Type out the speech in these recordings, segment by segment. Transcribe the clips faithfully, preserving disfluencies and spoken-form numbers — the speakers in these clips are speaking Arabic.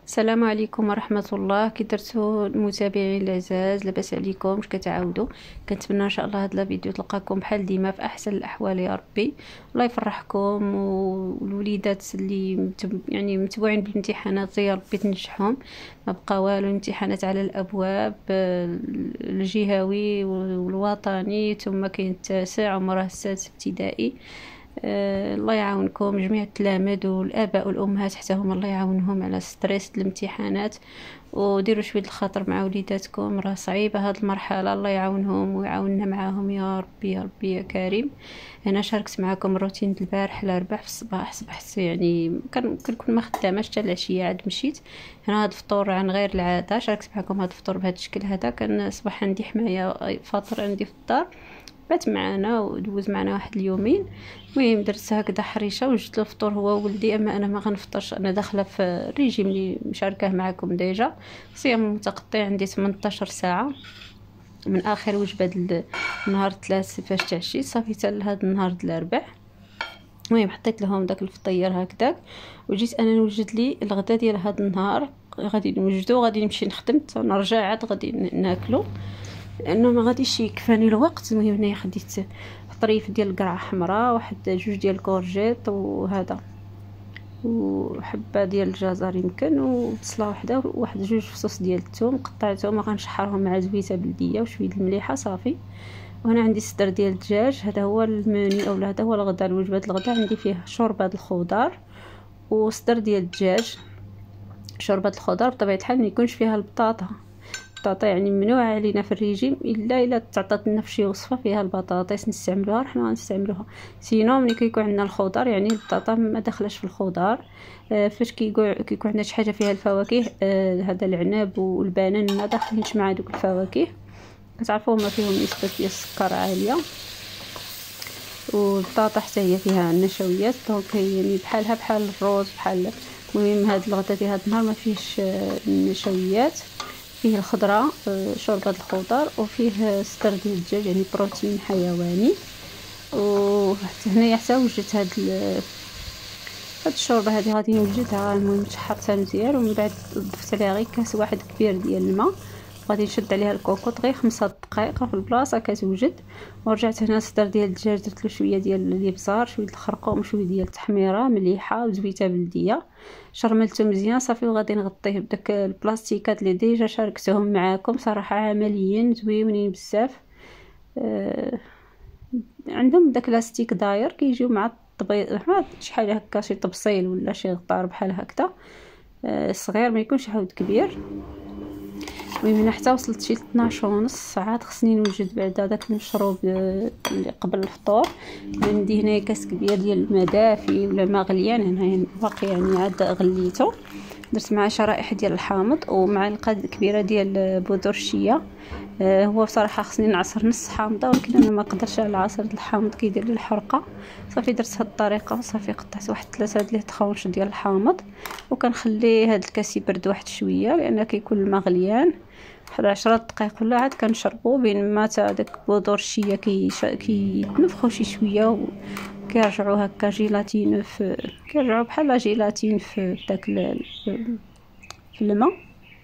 السلام عليكم ورحمة الله. كي درتو المتابعين العزاز، لاباس عليكم؟ واش كتعاودوا؟ كنتمنى ان شاء الله هذا الفيديو تلقاكم بحال ديما في احسن الاحوال يا ربي. الله يفرحكم، والوليدات اللي متب... يعني متبوعين بالامتحانات يا ربي تنجحهم. ما بقى والو، امتحانات على الابواب، الجهوي والوطني، ثم كاين التاسع ومراه السادس ابتدائي. آه الله يعاونكم جميع التلاميذ والاباء والامهات حتى هما، الله يعاونهم على ستريس الامتحانات. وديروا شويه الخاطر مع وليداتكم، راه صعيبه هاد المرحله. الله يعاونهم ويعاوننا معاهم يا ربي يا ربي يا كريم. انا شاركت معكم روتين البارح الاربع في الصباح، صبحت يعني كان كنكون ما خداماش حتى العشيه، عاد مشيت هنا. هاد الفطور عن غير العاده، شاركت معكم هاد الفطور بهذا الشكل هذا. كان صباح عندي حمايه فاطر عندي في الدار، بات معنا ودوز معنا واحد اليومين. المهم درت هكذا حريشه وجدت له الفطور هو وولدي، اما انا ما غنفطرش، انا داخله في الريجيم اللي مشاركاه معكم ديجا، صيام متقطع عندي ثمنطاش ساعه من اخر وجبه النهار الثلاث فاش تعشيت صافي حتى لهذا النهار الاربع. المهم حطيت لهم داك الفطير هكذاك، وجيت انا نوجد لي الغدا ديال هذا النهار. غادي نوجدو، غادي نمشي نخدم، نرجع عاد غادي ناكلو لانه ما غاديش يكفاني الوقت. المهم هنايا خديت طريف ديال القرعه حمراء، واحد جوج ديال الكورجيط وهذا، وحبه ديال الجزر يمكن، وبصله وحده، وواحد جوج فصوص ديال الثوم قطعتهم وغنشحرهم مع زويته بلديه وشويه المليحه صافي. وهنا عندي صدر ديال الدجاج، هذا هو المني اولا هذا هو الغداء. الوجبه الغداء عندي فيه شوربه الخضار وصدر ديال الدجاج. شوربه الخضار بطبيعه الحال ما يكونش فيها البطاطا، البطاطا يعني ممنوع علينا في الريجيم، الا الا تعطات لنا في شي وصفه فيها البطاطس نستعملوها، حنا غنستعملوها. سينو ملي كيكون عندنا الخضار يعني البطاطا ما داخلاش في الخضار. آه فاش كيكون كيكون عندنا شي حاجه فيها الفواكه، آه هذا العنب والبنان ما داخلينش مع دوك الفواكه، كتعرفوا هما فيهم نسبه ديال السكر عاليه، والبطاطا حتى هي فيها النشويات، دونك يعني بحالها بحال الروز بحال. المهم هاد الغدا ديال هاد النهار ما فيهش النشويات، فيه الخضره، شوربه الخضر، وفيه صدر ديال الدجاج يعني بروتين حيواني. وحتى هنايا حتى وجدت هاد هاد الشوربه هذه غادي نوجدها. المهم شحرتها مزيان، ومن بعد ضفت عليها غير كاس واحد كبير ديال الماء، غادي نشد عليها الكوكوط غير خمسة دقائق في البلاصه كتوجد. ورجعت هنا الصدر ديال الدجاج، درت له شويه ديال الابزار، شويه الخرقوم، شويه ديال التحميره مليحه وزويته بلديه، شرملته مزيان صافي. وغادي نغطيه بداك البلاستيكات اللي ديجا شاركتهم معاكم، صراحه عمليين زويونين بزاف. آه عندهم داك لاستيك داير كيجيو مع الطبيض، شي حاجه هكا، شي طبسيل ولا شي غطار بحال هكذا، آه صغير ما يكونش عاود كبير. المهم هنا حتى وصلت شي اثناش ونص ساعات خصني نوجد بعد داك المشروب اللي قبل الفطور. عندي هنا كاس كبير ديال الماء دافي ولا ما غليان، هنا باقي يعني عاد غليته. درت معاه شرائح ديال الحامض ومعلقه كبيره ديال بودر الشيا. آه هو بصراحه خصني نعصر نص حامضه، ولكن انا ما قدرتش على عصير الحامض كيدير لي الحرقه. صافي درت هاد الطريقه صافي، قطعت واحد ثلاثه د لي طخونش ديال الحامض، وكنخلي هاد الكاس يبرد واحد شويه لان كيكون الماء غليان. واحد عشرة دقائق ولا عاد كنشربو، بين ما تا داك بودور الشيا كي كيتنفخوا شي شويه وكيرجعوا هكا جيلاتين، في كيرجعوا بحال لا جيلاتين في داك في الماء.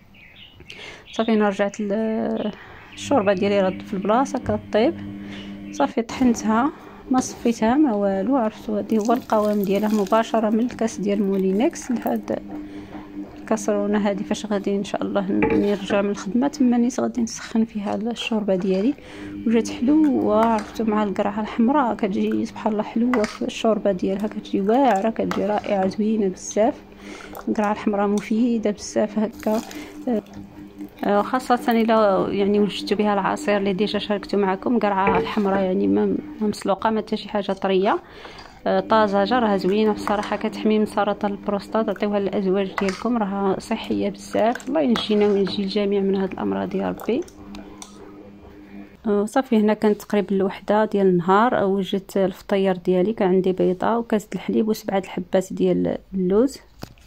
صافي انا رجعت الشوربه ديالي رد في البلاصه كطيب صافي، طحنتها ما صفيتها ما والو. عرفتوا هذه هو القوام ديالها مباشره من الكاس ديال مولينكس لهاد الكاسرونه هذه. فاش غادي ان شاء الله نرجع من الخدمه تمانيت غادي نسخن فيها الشوربه ديالي، وجات حلوه. عرفتوا مع القرعه الحمراء كتجي سبحان الله حلوه في الشوربه ديالها، كتجي واعره كتجي رائعه زوينه بزاف. القرعه الحمراء مفيده بزاف هكا، خاصة إلا يعني وجدتو بها العصير اللي ديجا شاركتو معكم. قرعة الحمراء يعني ما مسلوقة، ما حتى شي حاجة طرية، طازجة، راها زوينة بصراحة، كتحمي من سرطان البروستات. عطيوها للأزواج ديالكم، راها صحية بزاف. الله ينجينا وينجي الجميع من هاد الأمراض يا ربي. صافي هنا كانت تقريبا الوحدة ديال النهار، وجدت الفطير ديالي، كان عندي بيضة وكاس الحليب وسبعة الحبات ديال اللوز.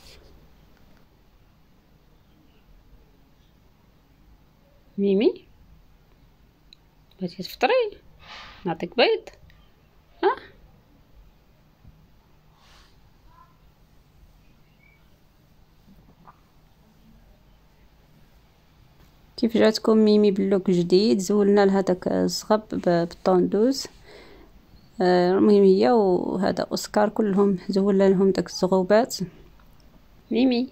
ميمي بغيتي تفطري؟ نعطيك بيض؟ ها كيف جاتكم ميمي بلوك جديد؟ زولنا لها داك الزغب بالطوندوز. المهم هي وهذا اوسكار كلهم زولنا لهم داك الزغوبات. ميمي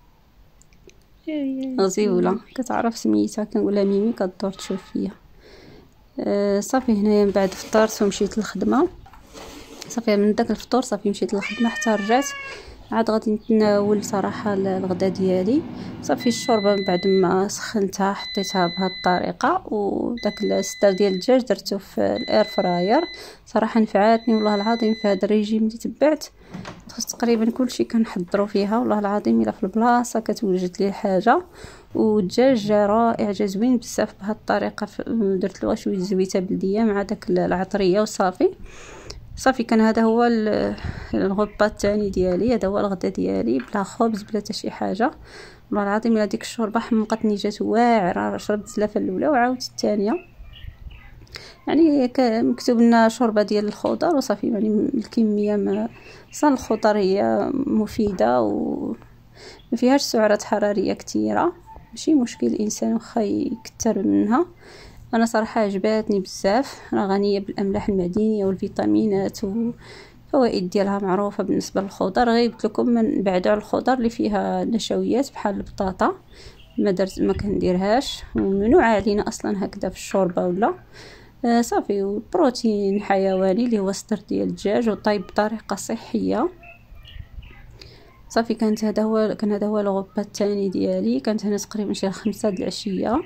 غزيوله كتعرف سميتها، كنقولها ميمي كدور تشوف فيا. أه صافي هنايا من بعد فطرت ومشيت للخدمه. صافي من داك الفطور صافي مشيت للخدمه حتى رجعت عاد غادي نتناول صراحه الغدا ديالي. صافي الشوربه من بعد ما سخنتها حطيتها بهذه الطريقه، وداك الستار ديال الدجاج درته في الاير فراير. صراحه نفعاتني والله العظيم في هذا الريجيم اللي تبعت. خص تقريبا كلشي كنحضروا فيها والله العظيم الا في البلاصه كتوجد لي الحاجه. والدجاج رائع جا زوين بزاف بهذه الطريقه. درت له شويه زويته بلديه مع داك العطريه وصافي. صافي كان هذا هو الغبه الثاني ديالي، هذا هو الغدا ديالي بلا خبز بلا حتى شي حاجه. والله العظيم الا ديك الشوربه حمقتني جات واعره. شربت الزلافه الاولى وعاودت الثانيه. يعني مكتوب لنا شوربه ديال الخضر وصافي، يعني الكميه ما صال الخضر هي مفيده وما فيهاش سعرات حراريه كثيره، ماشي مشكل الانسان واخا يكثر منها. انا صراحه عجباتني بزاف، راه غنيه بالاملاح المعدنيه والفيتامينات والفوائد ديالها معروفه. بالنسبه للخضر غير قلت لكم من بعدوا على الخضر اللي فيها نشويات بحال البطاطا ما درت ما كنديرهاش، وممنوع علينا اصلا هكذا في الشوربه ولا آه صافي. والبروتين حيواني اللي هو صدر ديال الدجاج وطيب بطريقه صحيه. صافي كانت هذا هو كان هذا هو الغبه الثاني ديالي. كانت هنا تقريبا شي خمسة د العشيه.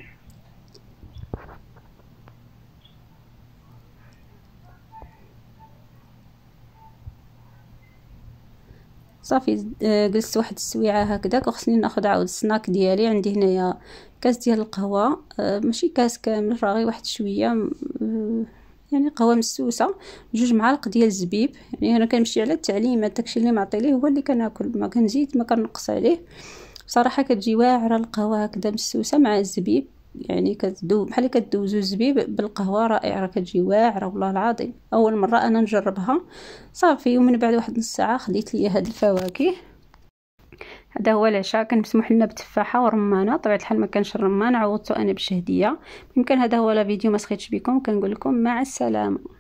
صافي جلست واحد السويعه هكذا. وخصني ناخذ عاود السناك ديالي. عندي هنايا كاس ديال القهوه، ماشي كاس كامل راه غير واحد شويه، يعني قهوه مسوسه، جوج معالق ديال الزبيب. يعني انا كنمشي على التعليمات، داكشي اللي معطي ليه هو اللي كناكل، ما كنزيد ما كنقص عليه. بصراحه كتجي واعره القهوه هكذا مسوسه مع الزبيب، يعني كتذوب بحال كدوزو الزبيب بالقهوه. رائعه كتجي واعره والله العظيم. اول مره انا نجربها. صافي ومن بعد واحد نص ساعه خديت لي هاد الفواكه. هذا هو العشاء. كان مسموح لنا بتفاحه ورمانه، طبيعه الحال ما كانش الرمان، عوضته انا بشهديه. يمكن هذا هو الفيديو ما سخيتش بكم. كنقول لكم مع السلامه.